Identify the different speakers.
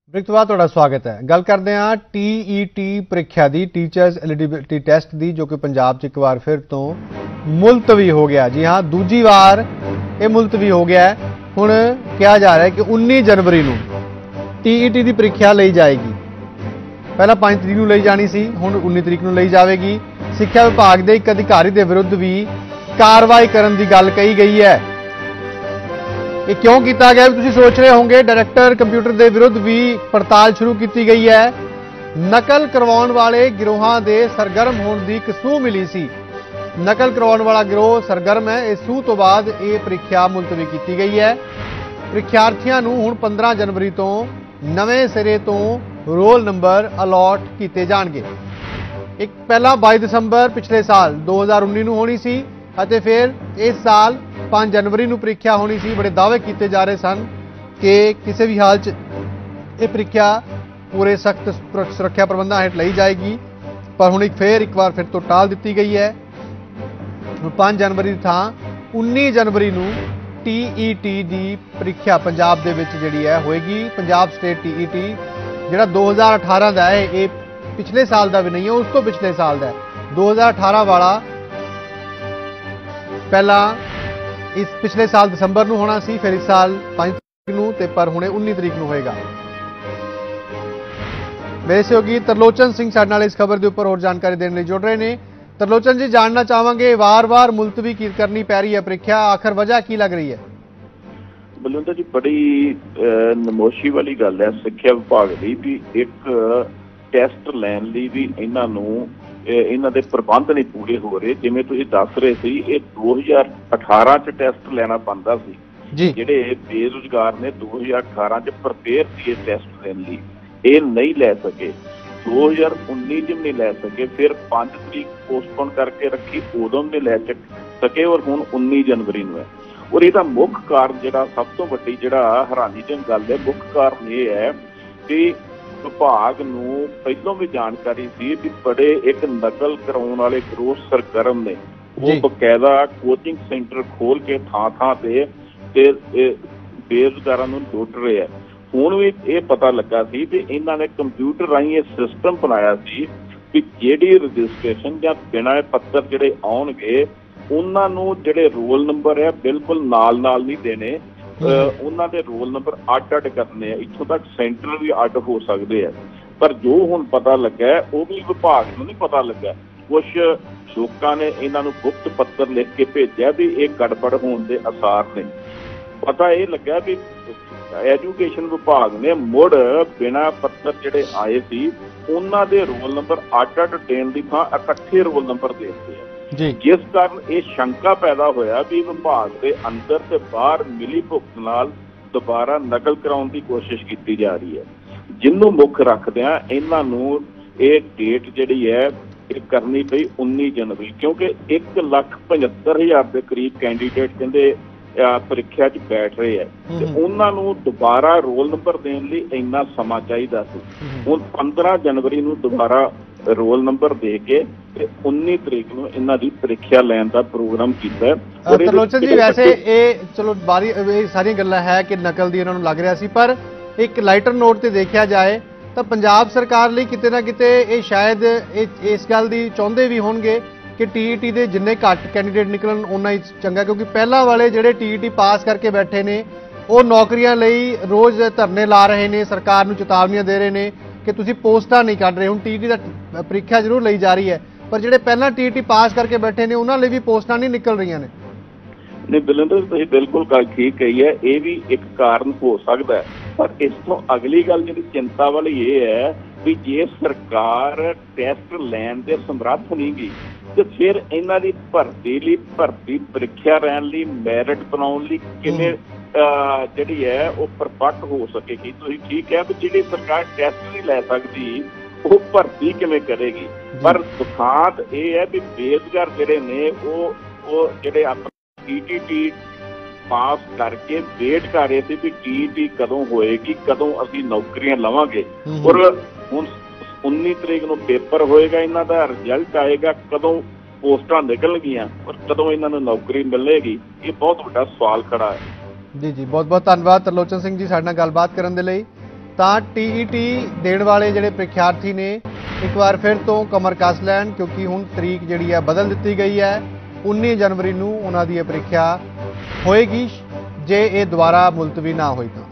Speaker 1: Break तो बाद स्वागत है। गल करते हैं TET ਪ੍ਰੀਖਿਆ ਦੀ टीचर्स एलिजिबिलिटी टैसट की जो कि पंजाब एक बार फिर तो मुलतवी हो गया। जी हाँ, दूजी बार ये मुलतवी हो गया है। हुण कहा जा रहा है कि 19 जनवरी को TET की ਪ੍ਰੀਖਿਆ ली जाएगी। पहला 5 तरीक को ली जानी सी, हुण 19 तरीक को ली जाएगी। सिक्ख्या विभाग के एक अधिकारी के विरुद्ध भी कार्रवाई करने की गल कही गई है। ये क्यों किया गया, तुसीं सोच रहे होंगे। डायरैक्टर कंप्यूटर के विरुद्ध भी पड़ताल शुरू की गई है। नकल करवाने वाले गिरोहां के सरगर्म होने की एक सूह मिली सी। नकल करवाने वाला गिरोह सरगर्म है। इस सूह तो बाद ये ਪ੍ਰੀਖਿਆ मुलतवी की गई है। ਪ੍ਰੀਖਿਆਰਥੀਆਂ ਨੂੰ ਹੁਣ 15 जनवरी तो नवे सिरे तो रोल नंबर अलॉट किए जाएंगे। एक पहला 22 दिसंबर पिछले साल 2019 ਨੂੰ होनी सी, ਅਤੇ फिर इस साल 5 जनवरी ਨੂੰ ਪ੍ਰੀਖਿਆ होनी सी। बड़े दावे किए जा रहे सन कि किसी भी हाल ये ਪ੍ਰੀਖਿਆ पूरे सख्त सुरक्षा प्रबंधों हेठ ली जाएगी, पर हुण एक बार फिर तो टाल दी गई है। 5 जनवरी की थां 19 जनवरी ਨੂੰ TET की ਪ੍ਰੀਖਿਆ पंजाब दे विच जिहड़ी है होएगी। पंजाब स्टेट TET जिहड़ा 2018 का है, ये पिछले साल का भी नहीं है, उस तो पिछले साल का है। 2018 वाला पहला इस पिछले साल दिसंबर को होना सी, फिर इस साल 5 तरीक को, पर हुणे 19 तरीक को होएगा। मेरे सहयोगी तरलोचन सिंह साडे नाल इस खबर के उपर और जानकारी देने लई जुड़ रहे हैं। तरलोचन जी, जानना चाहांगे वार वार मुलतवी करनी पै रही है ਪ੍ਰੀਖਿਆ, आखिर वजह की लग रही है?
Speaker 2: बलविंदर जी, बड़ी नमोशी वाली गल है सिक्ख्या विभाग की भी एक टैसट लैन लई भी इन्हां दे प्रबंध नहीं पूरे हो रहे। जिवें तुसीं दस रहे सी, ये 2018 च टैसट लैना बनदा सी। जिहड़े बेरोजगार ने 2018 च प्रिपेयर सी टैसट लैन लई, ये नहीं लै सके। 2019 च नहीं लै सके, फिर 5 तरीक पोस्टपोन करके रखी, उदों नहीं लै सके, और हुण 19 जनवरी में है। और इसका मुख्य कारण जिहड़ा सब तो वड्डी जिहड़ा हैरानीजनक गल है, मुख्य कारण ये है कि विभाग नूं पहलों भी जानकारी सी कि बड़े एक नकल कराउण वाले गिरोह सरगर्म ने वो बकायदा कोचिंग सेंटर खोल के थां ते बेरोजगारां नूं लुट रहे हैं। हुण भी ये पता लगा सी कि इन्हां ने कंप्यूटर राहीं ये सिस्टम बनाया सी कि जिहड़ी रजिस्ट्रेशन जां बिना पत्तर जिहड़े आउणगे उन्हां नूं जिहड़े रोल नंबर है बिल्कुल नाल नहीं देने, उन्हां दे रोल नंबर अड करने, इत्थों तक सेंटर भी अड हो सकते हैं। पर जो हुण पता लगा है वो भी विभाग नूं नहीं पता लगा। कुछ लोकां ने इन्हां नूं गुप्त पत्र लिख के भेजा भी एक गड़बड़ होने के आसार ने। पता यह लगा भी एजुकेशन विभाग ने मुड़ बिना पत्तर जिहड़े आए सी उन्हां दे रोल नंबर अड देण दी थां इकट्ठे रोल नंबर दे दित्ते हैं, जिस कारण ये शंका पैदा होया भी विभाग के अंदर ते बाहर मिली भुगत नाल दोबारा नकल कराउण की कोशिश की जा रही है। जिन्हों मुख रखदिआं इन्हां नूं ये डेट जिहड़ी है ये करनी पई 19 जनवरी, क्योंकि 1,75,000 के करीब कैंडीडेट कहंदे ਪ੍ਰੀਖਿਆ 'ਚ बैठ रहे हैं, ਤੇ ਉਹਨਾਂ ਨੂੰ ਦੁਬਾਰਾ रोल नंबर देण लई ਇੰਨਾ ਸਮਾਂ ਚਾਹੀਦਾ ਸੀ। ਹੁਣ 15 जनवरी ਨੂੰ ਦੁਬਾਰਾ रोल नंबर दे के 19 तरीक ਨੂੰ ਇਹਨਾਂ ਦੀ ਪ੍ਰੀਖਿਆ ਲੈਣ ਦਾ ਪ੍ਰੋਗਰਾਮ ਕੀਤਾ ਹੈ।
Speaker 1: ਤਰਲੋਚਨ ਜੀ, ਵੈਸੇ ਇਹ ਚਲੋ ਬਾਰੀ ਇਹ ਸਾਰੀਆਂ ਗੱਲਾਂ ਹੈ ਕਿ ਨਕਲ ਦੀ ਇਹਨਾਂ ਨੂੰ ਲੱਗ ਰਿਹਾ ਸੀ, ਪਰ ਇੱਕ ਲਾਈਟਰ ਨੋਟ ਤੇ ਦੇਖਿਆ ਜਾਏ ਤਾਂ ਪੰਜਾਬ ਸਰਕਾਰ ਲਈ ਕਿਤੇ ਨਾ ਕਿਤੇ ਇਹ ਸ਼ਾਇਦ ਇਸ ਗੱਲ ਦੀ ਚਾਹੁੰਦੇ ਵੀ ਹੋਣਗੇ कि TET ਦੇ ਜਿੰਨੇ ਘੱਟ ਕੈਂਡੀਡੇਟ ਨਿਕਲਣ ਉਨਾ ਹੀ ਚੰਗਾ, ਕਿਉਂਕਿ ਪਹਿਲਾਂ ਵਾਲੇ ਜਿਹੜੇ TET ਪਾਸ ਕਰਕੇ ਬੈਠੇ ਨੇ ਉਹ ਨੌਕਰੀਆਂ ਲਈ ਰੋਜ਼ ਧਰਨੇ ਲਾ ਰਹੇ ਨੇ, ਸਰਕਾਰ ਨੂੰ ਚੇਤਾਵਨੀਆਂ ਦੇ ਰਹੇ ਨੇ ਕਿ ਤੁਸੀਂ ਪੋਸਟਾਂ ਨਹੀਂ ਕੱਢ ਰਹੇ। ਹੁਣ TET ਦਾ ਪ੍ਰੀਖਿਆ ਜ਼ਰੂਰ ਲਈ ਜਾ ਰਹੀ ਹੈ, ਪਰ ਜਿਹੜੇ ਪਹਿਲਾਂ TET ਪਾਸ ਕਰਕੇ ਬੈਠੇ ਨੇ ਉਹਨਾਂ ਲਈ ਵੀ ਪੋਸਟਾਂ ਨਹੀਂ ਨਿਕਲ ਰਹੀਆਂ ਨੇ।
Speaker 2: नहीं बलविंदर, तुसीं बिल्कुल गल ठीक कही है, ये भी एक कारण हो सकता है। पर इस तो अगली गल जी चिंता वाली ये है कि जे सरकार टैसट लैन दे समर्थ नहीं गई तो फिर इन्हां दी भर्ती ਪ੍ਰੀਖਿਆ रहन लई मैरिट बनाउण लई किवें जिहड़ी है वो परपक्क हो सकेगी। तुसीं ठीक है कि जिहड़ी सरकार टैसट नहीं लै सकदी वो भर्ती किवें करेगी। पर दुखांत ये है कि बेरोजगार जिहड़े ने वो जिहड़े अपने TET पास करके वेट कर रहे थे भी TET कदों होएगी, कदों असीं नौकरियां लवांगे। और हुण 19 तरीक नूं पेपर होएगा, इन्हां दा रिजल्ट आएगा, कदों पोस्टां निकलणगीआं और कदों इन्हां नूं नौकरी मिलेगी, ये बहुत वड्डा सवाल खड़ा है।
Speaker 1: जी बहुत बहुत धन्यवाद तरलोचन सिंह जी साडे नाल गलबात करन दे लई। ਤਾਂ TET ਦੇਣ ਵਾਲੇ ਜਿਹੜੇ ਪ੍ਰੀਖਿਆਰਥੀ ਨੇ ਇੱਕ ਵਾਰ ਫਿਰ ਤੋਂ ਕਮਰ ਕੱਸ ਲੈਣ, ਕਿਉਂਕਿ ਹੁਣ ਤਰੀਕ ਜਿਹੜੀ ਹੈ ਬਦਲ ਦਿੱਤੀ ਗਈ ਹੈ। 19 ਜਨਵਰੀ ਨੂੰ ਉਹਨਾਂ ਦੀ ਇਹ ਪ੍ਰੀਖਿਆ ਹੋਏਗੀ ਜੇ ਇਹ ਦੁਬਾਰਾ ਮੁਲਤਵੀ ਨਾ ਹੋਈ ਤਾਂ।